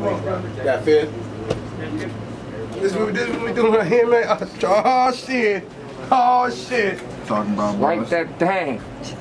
Got fit? This is what we doing right here, man. Oh, shit. Oh, shit. Talking about like that thing.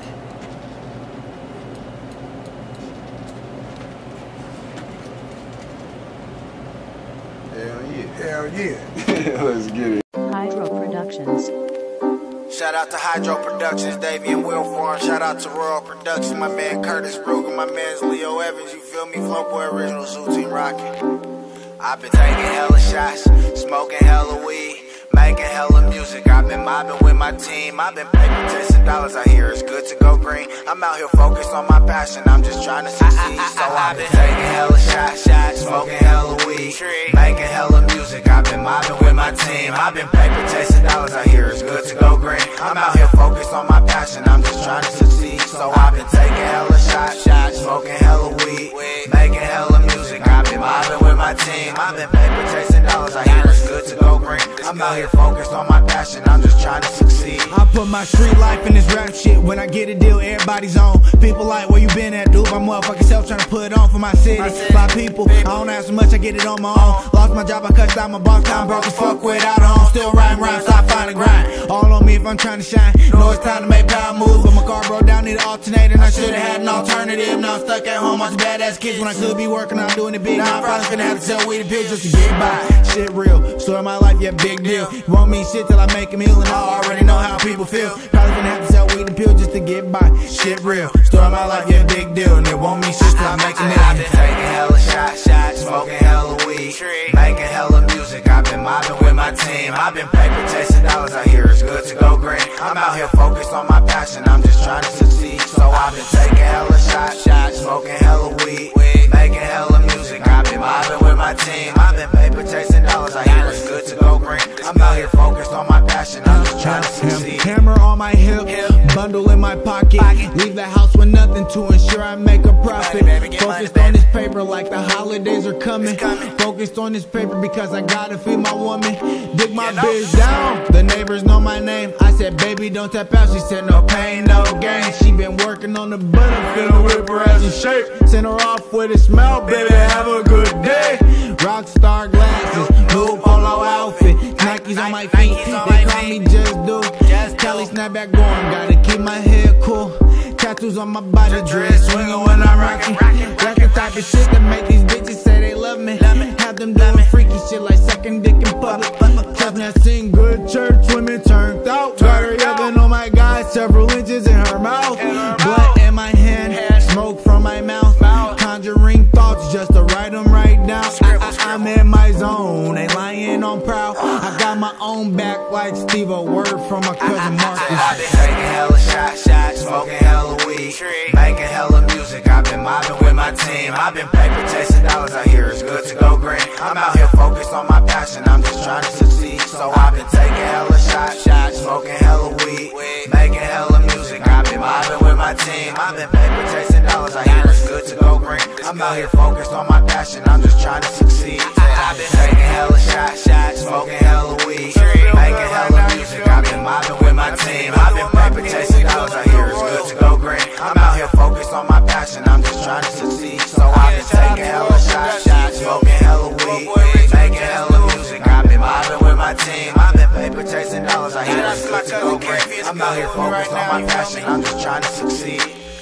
Hell yeah. Let's get it. Hydro Productions. Shout out to Hydro Productions, Davey and Will Farm. Shout out to Royal Productions, my man Curtis Ruger, my man's Leo Evans. You feel me? Flowboy Original, Zoo Team rockin'. I've been taking hella shots, smoking hella weed, making hella music. I've been mobbing with my team. I've been paper chasing dollars. I hear it's good to go green. I'm out here focused on my passion. I'm just trying to succeed. So I've been taking hella shots, smoking hella weed, making hella music. I've been mobbing with my team. I've been paper chasing dollars. I hear it's good to go green. I'm out here focused on my passion. I'm just trying to succeed. So I've been taking hella shots, smoking hella weed, making hella music. I've been mobbing with my team. I've been paper chasing dollars. I hear it's good to go green. I'm out here focused on my passion. I'm just trying to succeed. I put my street life in this rap shit. When I get a deal, everybody's on. People like, where you been at, dude? My motherfucking self trying to put it on for my city. By people, I don't ask so much, I get it on my own. Lost my job, I cut out my boss time, broke as fuck without a home. Still writing rhymes, stop finding grind. All on me if I'm trying to shine. Know it's time to make power moves, but my car broke down, need an alternator, and I should've had an alternative. Now I'm stuck at home, watching badass kids when I could be working. I'm doing it big. Now I'm probably finna have to sell weed and pills just to get by. Shit real, story of my life, yeah, big deal. You won't mean shit till I make a meal, and I already know how people feel. Probably finna have to sell weed and pills just to get by. Shit real, story of my life, yeah, big deal. And it won't mean shit till I make a meal. I've been taking hella shots, smoking hella weed, making hella music. I've been mobbing with my team. I've been paper chasing dollars. I hear it's good to go green. I'm out here focused on my passion. I'm just trying to succeed. So I've been taking hella shots, smoking hella weed, making hella music. I've been mobbing with my team. I've been paper chasing dollars. I hear it's good to go green. I'm out here focused on my passion. I'm just trying to succeed. Camera on my hip, bundle in my pocket. Leave the house with nothing to ensure I make a profit. Focused on this paper like the holidays are coming. Focused on this paper because I gotta feed my woman. Dig my bitch down, the neighbors know my name. I said, baby, don't tap out. She said, no pain, no gain. She been working on the butter, finna whip her ass in shape. Send her off with a smile, baby, have a good day. Rockstar glasses, blue polo outfit, Nikes on my feet, they call me Just Do. Cali snapback going, gotta keep my head cool. Tattoos on my body, dress swinging when I'm rocking. That's the type of shit that make these bitches say they love me. Have them doing freaky shit like sucking dick in public. Trust me, I seen good church women turned out. Got her yelling, oh my God, several inches in her mouth. Blood in my hand, smoke from my mouth. Conjuring thoughts just to write them right down. I'm in my zone, ain't lying on proud. I got my own back like Steve, a word from my cousin Marcus. I've been taking hella shots, smoking hella weed, making hella music. I've been mobbing with my team. I've been paper chasing dollars. I hear it's good to go green. I'm out here focused on my passion. I'm just trying to succeed. So I've been taking hella shots, smoking hella weed, making hella music. I've been mobbing with my team. I've been paper chasing dollars. I hear it's good to go green. I'm out here focused on my passion. I'm just trying to succeed. I've been taking hella shots, smoking hella weed, making hella music. I've been mobbing with my team. I've been paper chasing dollars. I hear it's good to go green. I'm out here focused on my passion. I'm just trying to succeed. So I've been taking hella shots, smoking hella weed, making hella music. I've been mobbing with my team. I've been paper chasing dollars. I hear it's good to go green. I'm out here focused on my passion. I'm just trying to succeed.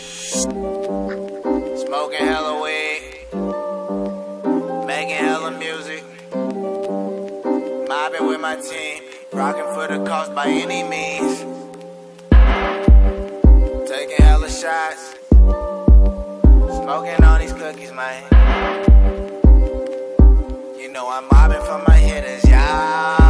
Smoking hella weed, making hella music, mobbing with my team, rocking for the cause by any means, taking hella shots, smoking on these cookies, man. You know I'm mobbing for my hitters, y'all.